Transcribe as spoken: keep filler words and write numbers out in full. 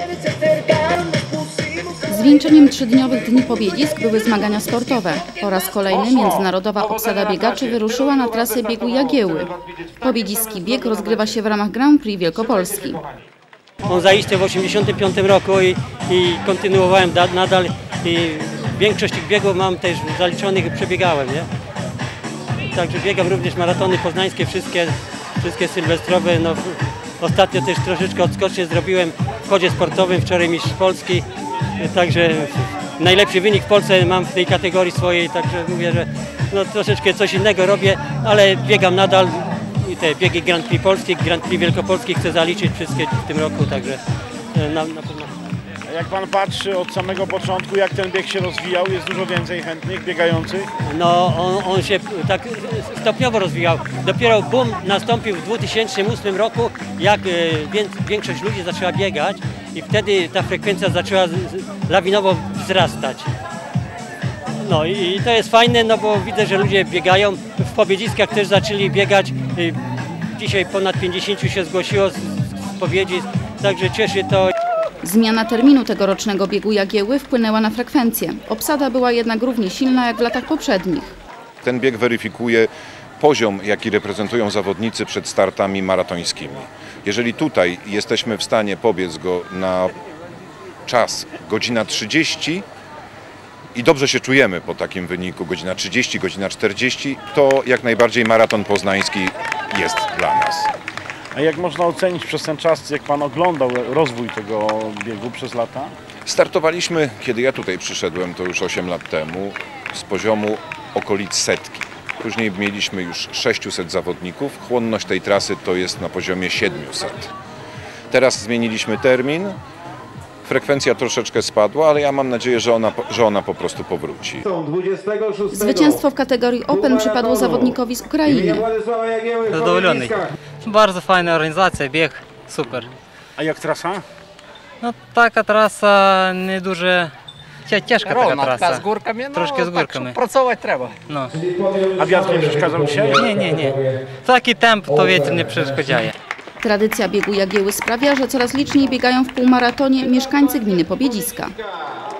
Zwieńczeniem trzydniowych Dni Pobiedzisk były zmagania sportowe. Po raz kolejny międzynarodowa obsada biegaczy wyruszyła na trasę biegu Jagieły. Pobiedziski bieg rozgrywa się w ramach Grand Prix Wielkopolski. On zaistniał w osiemdziesiątym piątym roku i, i kontynuowałem da, nadal. I większość tych biegów mam też zaliczonych i przebiegałem, nie? Także biegam również maratony poznańskie, wszystkie, wszystkie sylwestrowe. No, ostatnio też troszeczkę odskocznie zrobiłem w chodzie sportowym, wczoraj mistrz Polski. Także najlepszy wynik w Polsce mam w tej kategorii swojej, także mówię, że no, troszeczkę coś innego robię, ale biegam nadal i te biegi Grand Prix Polski, Grand Prix Wielkopolski chcę zaliczyć wszystkie w tym roku, także na, na pewno. A jak pan patrzy od samego początku, jak ten bieg się rozwijał, jest dużo więcej chętnych biegających? No on, on się tak stopniowo rozwijał. Dopiero boom nastąpił w dwa tysiące ósmym roku, jak większość ludzi zaczęła biegać i wtedy ta frekwencja zaczęła lawinowo wzrastać. No i to jest fajne, no bo widzę, że ludzie biegają. W Pobiedziskach też zaczęli biegać. Dzisiaj ponad pięćdziesięciu się zgłosiło z Pobiedzisk, także cieszy to. Zmiana terminu tegorocznego biegu Jagieły wpłynęła na frekwencję. Obsada była jednak równie silna jak w latach poprzednich. Ten bieg weryfikuje poziom, jaki reprezentują zawodnicy przed startami maratońskimi. Jeżeli tutaj jesteśmy w stanie pobiec go na czas godzina trzydzieści i dobrze się czujemy po takim wyniku, godzina trzydzieści, godzina czterdzieści, to jak najbardziej maraton poznański jest dla nas. A jak można ocenić przez ten czas, jak pan oglądał rozwój tego biegu przez lata? Startowaliśmy, kiedy ja tutaj przyszedłem, to już osiem lat temu, z poziomu okolic setki. Później mieliśmy już sześciuset zawodników. Chłonność tej trasy to jest na poziomie siedmiuset. Teraz zmieniliśmy termin. Frekwencja troszeczkę spadła, ale ja mam nadzieję, że ona, że ona po prostu powróci. Zwycięstwo w kategorii Open przypadło zawodnikowi z Ukrainy. Zadowolony. Bardzo fajna organizacja, bieg, super. A jak trasa? No taka trasa nie дуже ciężka taka Ровно, trasa. з гурками, ну, Troszkę z так, górkami. щоб працювати треба. No. A wiatr nie przeszkadzał dzisiaj? Nie, nie, nie. Taki temp to wiatr nie przeszkadza. Tradycja biegu Jagieły sprawia, że coraz liczniej biegają w półmaratonie mieszkańcy gminy Pobiedziska.